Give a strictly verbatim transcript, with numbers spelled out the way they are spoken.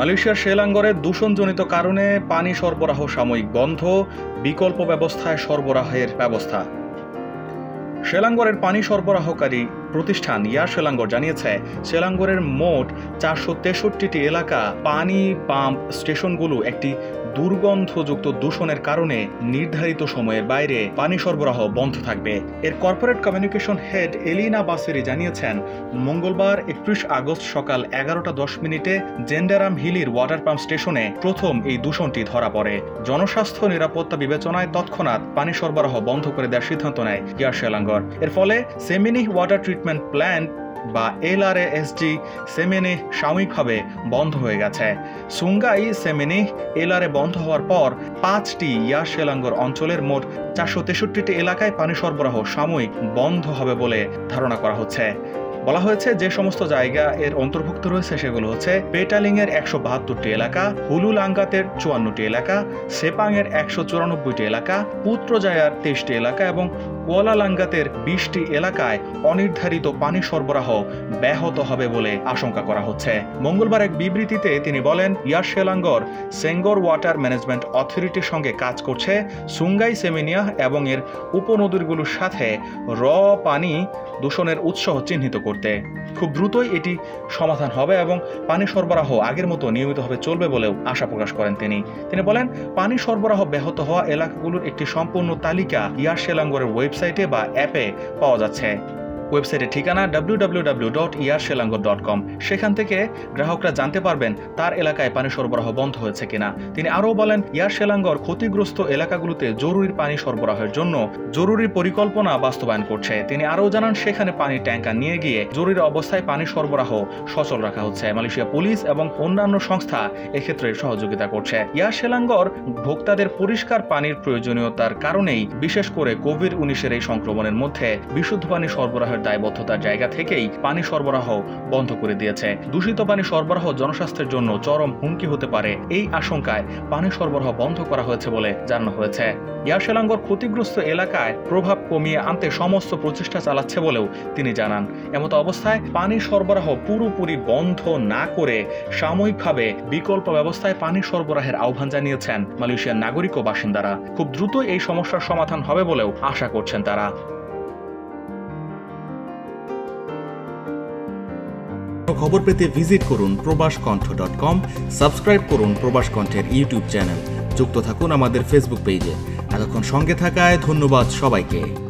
মালয়েশিয়ার সেলাঙ্গরে দূষণজনিত কারণে পানি সরবরাহ সাময়িক বন্ধ, বিকল্প ব্যবস্থায় সরবরাহের ব্যবস্থা। সেলাঙ্গরের পানি সরবরাহকারী প্রতিষ্ঠান ইয়ার সেলাঙ্গর জানিয়েছে, সেলাঙ্গরের মোট চারশো তেষট্টিটি এলাকা পানি পাম্প স্টেশনগুলো একটি দুর্গন্ধযুক্ত দূষণের কারণে নির্ধারিত সময়ের বাইরে পানি সরবরাহ বন্ধ থাকবে। এর corporate communication head Elina Baseri জানিয়েছেন, মঙ্গলবার একত্রিশ আগস্ট সকাল এগারোটা দশ মিনিটে জেন্ডারাম হিলির ওয়াটার পাম্প স্টেশনে প্রথম এই দূষণটি ধরা পড়ে। জনস্বাস্থ্য নিরাপত্তা বিবেচনায় তৎক্ষণাৎ পানি সরবরাহ বন্ধ করে দেওয়ার সিদ্ধান্ত নেয় ইয়ার সেলাঙ্গর। এর ফলে সেমিনিহ ওয়াটার ট্রিটমেন্ট প্ল্যান্ট বা এল আর এস জি সেমিনিহ সাময়িকভাবে বন্ধ হয়ে গেছে। সুঙ্গাই সেমিনিহ এল আর এ বন্ধ হওয়ার পর পাঁচটি ইয়ার সেলাঙ্গর অঞ্চলের মোট চারশো তেষট্টিটি এলাকায় পানি সরবরাহ সাময়িক বন্ধ হবে বলে ধারণা করা হচ্ছে। বলা হয়েছে যে সমস্ত জায়গা এর অন্তর্ভুক্ত রয়েছে সেগুলো হচ্ছে পেটালিং এর একশো বাহাত্তরটি এলাকা, হুলুলাঙ্গাতের চুয়ান্নটি এলাকা, সেপাং এর একশো চুরানব্বইটি এলাকা, পুত্রজায়ার তেইশটি এলাকা এবং কুয়ালালাঙ্গাতের বিশটি এলাকায় অনির্ধারিত পানি সরবরাহ ব্যাহত হবে বলে আশঙ্কা করা হচ্ছে। মঙ্গলবার এক বিবৃতিতে তিনি বলেন, ইয়ার সেলাঙ্গর সেঙ্গর ওয়াটার ম্যানেজমেন্ট অথরিটির সঙ্গে কাজ করছে সুঙ্গাই সেমিনিয়াহ এবং এর উপনদীগুলোর সাথে র পানি দূষণের উৎস চিহ্নিত করতে। খুব দ্রুতই এটি সমাধান হবে এবং পানি সরবরাহ আগের মতো নিয়মিতভাবে চলবে বলেও আশা প্রকাশ করেন তিনি। তিনি বলেন, পানি সরবরাহ ব্যাহত হওয়া এলাকাগুলোর একটি সম্পূর্ণ তালিকা ইয়ার সেলাঙ্গরের ওয়েবসাইটে বা অ্যাপে পাওয়া যাচ্ছে। ওয়েবসাইটের ঠিকানা W W W dot Air Selangor dot com. সেখান থেকে গ্রাহকরা জানতে পারবেন তার এলাকায় পানি সরবরাহ বন্ধ হয়েছে কিনা। তিনি আরও বলেন, ইয়ার সেলাঙ্গর ক্ষতিগ্রস্ত এলাকাগুলোতে জরুরি পানি সরবরাহের জন্য জরুরি পরিকল্পনা বাস্তবায়ন করছে। তিনি আরও জানান, সেখানে পানির ট্যাঙ্কার নিয়ে গিয়ে জরুরি অবস্থায় পানি সরবরাহ সচল রাখা হচ্ছে। মালয়েশিয়া পুলিশ এবং অন্যান্য সংস্থা এক্ষেত্রে সহযোগিতা করছে। ইয়ার সেলাঙ্গর ভোক্তাদের পরিষ্কার পানির প্রয়োজনীয়তার কারণেই বিশেষ করে কোভিড উনিশের এই সংক্রমণের মধ্যে বিশুদ্ধ পানি সরবরাহ দায়বদ্ধতার জায়গা থেকেই পানি সরবরাহ বন্ধ করে দিয়েছে। দূষিত পানি সরবরাহ জনস্বাস্থ্যের জন্য চরম হুমকি হতে পারে, এই আশঙ্কায় পানি সরবরাহ বন্ধ করা হয়েছে বলে জানানো হয়েছে। ইয়ার সেলাঙ্গর ক্ষতিগ্রস্ত এলাকায় প্রভাব কমিয়ে আনতে সমস্ত প্রচেষ্টা চালাচ্ছে বলেও তিনি জানান। এমত অবস্থায় পানি সরবরাহ পুরোপুরি বন্ধ না করে সাময়িকভাবে বিকল্প ব্যবস্থায় পানি সরবরাহের আহ্বান জানিয়েছেন মালয়েশিয়ার নাগরিক ও বাসিন্দারা। খুব দ্রুত এই সমস্যার সমাধান হবে বলেও আশা করছেন তারা। খবর পেতে ভিজিট করুন প্রবাস কণ্ঠ ডট কম, সাবস্ক্রাইব করুন প্রবাস কণ্ঠের ইউটিউব চ্যানেল, যুক্ত থাকুন আমাদের ফেসবুক পেজে। এতক্ষণ সঙ্গে থাকায় ধন্যবাদ সবাইকে।